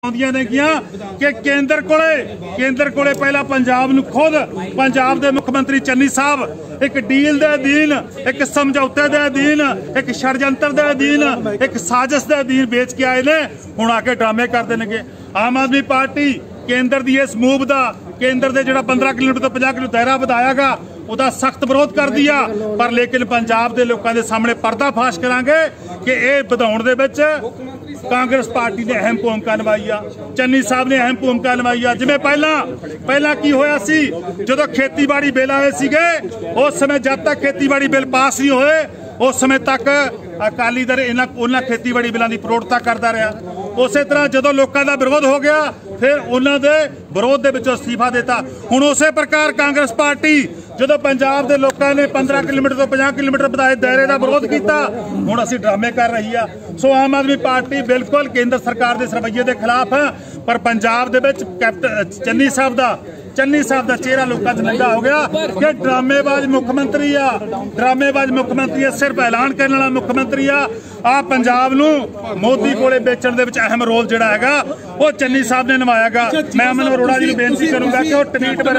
कि केंद्र कोले पहला पंजाब नूं खुद पंजाब दे मुख मंत्री चन्नी साहब एक डील दे अधीन, एक समझौते दे अधीन, एक षडयंत्र दे अधीन, एक साजिश दे अधीन बेच के आए ने। हुण आके ड्रामे कर देणगे। आम आदमी पार्टी केंद्र दी इस मूव दा केंद्र दे जिहड़ा 15 किलोमीटर तो 50 किलोमीटर दायरा वधायागा ਉਹਦਾ सख्त विरोध कर दिया, पर लेकिन पंजाब के लोगों के सामने पर्दाफाश करांगे कि यह ਵਧਾਉਣ ਦੇ ਵਿੱਚ कांग्रेस पार्टी ने अहम भूमिका निभाई आ। चन्नी साहब ने अहम भूमिका निभाई आ। जिवें पहला की होया सी जदों खेतीबाड़ी बिल आए सीगे, उस समय जब तक खेतीबाड़ी बिल पास नहीं होए उस समय तक अकाली दल उन्हां खेतीबाड़ी बिलों की प्रौढ़ता करता रहा। उस तरह जदों लोगों का विरोध हो गया फिर उन्होंने दे विरोध दे विचों अस्तीफा देता। हुण उसे प्रकार कांग्रेस पार्टी जदों पंजाब के लोगों ने 15 किलोमीटर तो 50 किलोमीटर बढ़ाए दायरे का विरोध किया, हुण असीं ड्रामे कर रही है। सो आम आदमी पार्टी बिल्कुल केंद्र सरकार के इस रवैये के खिलाफ है, पर पंजाब दे विच कैप्टन चन्नी साहब का चेहरा लोगों च नंगा हो गया कि ड्रामेबाज मुख्यमंत्री आ, सिर्फ ऐलान करने वाला मुख्यमंत्री आ पंजाब नूं मोदी कोले बेचण दे विच अहम रोल जिहड़ा हैगा वो चन्नी साहब ने निभायागा। मैं अमन अरोड़ा जी नूं बेनती करूंगा कि वो ट्वीट पर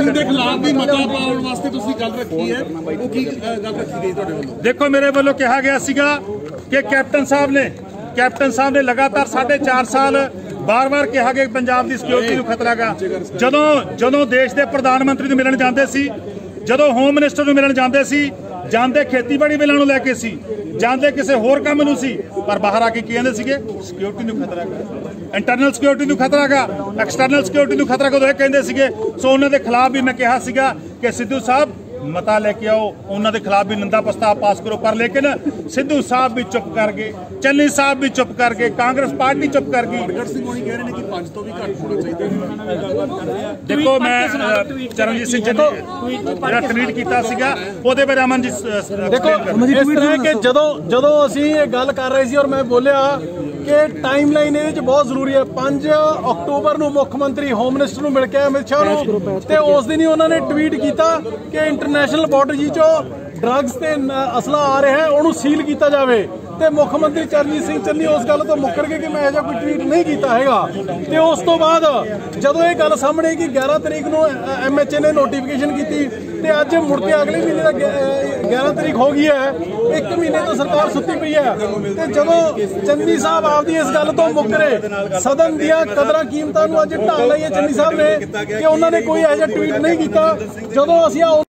देखो मेरे वालों कहा गया सीगा कि कैप्टन साहब ने लगातार 4.5 साल बार कहा गया पंजाब की सिक्योरिटी को खतरा गा। जदों देश के प्रधानमंत्री मिलन जाते सी, जदों होम मिनिस्टर नूं मिलन जाते सी, जाते खेतीबाड़ी बिलों नूं लैके सी, जाते किसी होर काम नूं सी, पर बाहर आके की कहंदे सीगे सिक्योरिटी नूं खतरा गा, इंटरनल सिक्योरिटी नूं खतरा गा, एक्सटर्नल सिक्योरिटी नूं खतरा कदों कहंदे सीगे। सो उन्हां दे खिलाफ भी मैं कहा सीगा कि सिद्धू साहब मता लेके आओ, उन्होंने खिलाफ भी निंदा प्रस्ताव पास करो, पर लेकिन सिद्धू साहब भी चुप कर गए, चन्नी साहब भी चुप कर गए, कांग्रेस पार्टी चुप कर गई। देखो मैं चरणजीत सिंह जो ट्वीट किया सीगा ਉਹਦੇ ਬਾਰੇ अमन जी देखो इस तरह कि ਜਦੋਂ ਅਸੀਂ ਇਹ ਗੱਲ ਕਰ ਰਹੇ ਸੀ और मैं बोलिया कि टाइम लाइन ये बहुत जरूरी है। 5 अक्टूबर ਨੂੰ ਮੁੱਖ ਮੰਤਰੀ ਹੋਮ ਮਿਨਿਸਟਰ ਨੂੰ ਮਿਲ ਕੇ ਅਮਿਤ ਸ਼ਾਹ ਨੂੰ ਤੇ ਉਸ ਦਿਨ ਹੀ ਉਹਨਾਂ ਨੇ ਟਵੀਟ ਕੀਤਾ ਕਿ ਇੰਟਰਨੈਸ਼ਨਲ ਬਾਰਡਰ ਜੀ ਚੋਂ ड्रग्स ते असला आ रहा है उन्होंने सील किया जाए। तो मुख्यमंत्री चरणजीत सिंह चन्नी उस गल तो मुकर गए कि मैं ऐसा कोई ट्वीट नहीं किया है। तो उस तो बाद जदों ये गल सामने कि 11 तरीक को MHA ने नोटिफिकेशन की तो अज मुड़ के अगले महीने का 11 तरीक हो गई है, 1 महीने तो सरकार सुती पई है। तो जदों चन्नी साहब आपकी इस गल तो मुकरे सदन दियां कदरां कीमतां नूं अज ढाल लई है चन्नी साहब ने कि उन्होंने कोई ऐसा ट्वीट नहीं किया। जदों असीं